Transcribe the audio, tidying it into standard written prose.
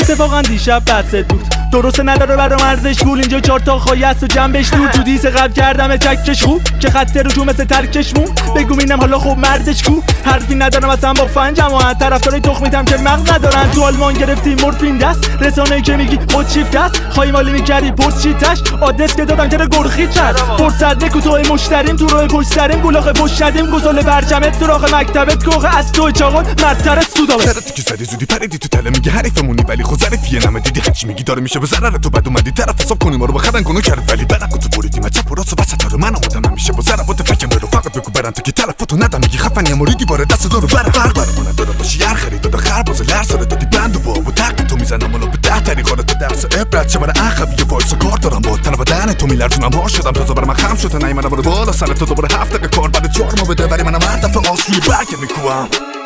اتفاقا دیشب بحث بود درست نداره برام ارزش گول اینجا 4 تا خواهی است و جنبش دور تو دیس قبل کردم چکش خوب که خط رجوع مثل ترکش مون بگو اینم حالا خوب مردش کو حرفی ندارم اصلا با فن جماعت طرفدارای تخمیتم که مغز ندارن تو آلمان گرفتیم مورفین دست رسانه‌ای که میگی خود شیفت است خواهی مالی میکردی پست چیتش آدرس که دادم که گرخیت هست فرصت نکو تو مشتریم تو راه پشت سریم گلاخه پشت شدیم گسل برجمت تو راه مکتبت کوخه از تو چاقون مرتر سودابه سرت که زدی زودی پریدی تو تله میگه حریفمونی ولی خود ظریفیه نمه دیدی هرچی میگی داره میشه به ضرر تو بعد اومدی طرف حساب کنی ما رو بخرن کنو کرد ولی برق تو بریدی من چپ و راست و وسط رو من آمدم همیشه با ضربات فکم برو فقط بگو برن تو که تلفاتو ندم میگی خفنی موریدی باره دست دارو بره فرق برمونه داره باشی هر خرید داده خرباز لرساره دادی بند و باب و تق تو میزنم منو به 10 طریقا تو درس عبرت چه برای عقب یه وایس کار دارم با تن بدن تو میلرزونم ها شدم تازه برام خم شده نیومدم بالا سر تو دوباره 7 دقیقه کار بعد 4 ماه بده ولی منم هر دفعه آسوی برگ میکوام